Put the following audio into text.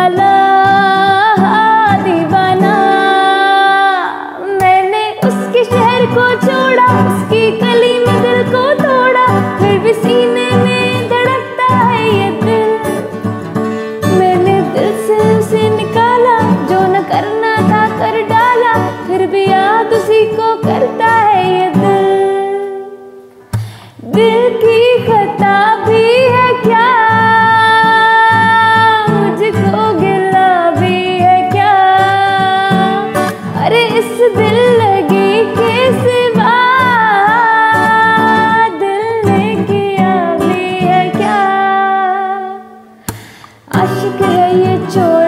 वाला दीवाना। मैंने उसके शहर को छोड़ा, उसकी गली में दिल को तोड़ा, फिर भी सीने में धड़कता है ये दिल। मैंने दिल से उसे निकाला, जो न करना था कर डाला, फिर भी याद उसी को करता है ये दिल। दिल की खता भी है क्या, मुझको गिला भी है क्या, अरे इस दिल लगी के सिवा दिल ने किया भी है क्या। आशिक है ये चोर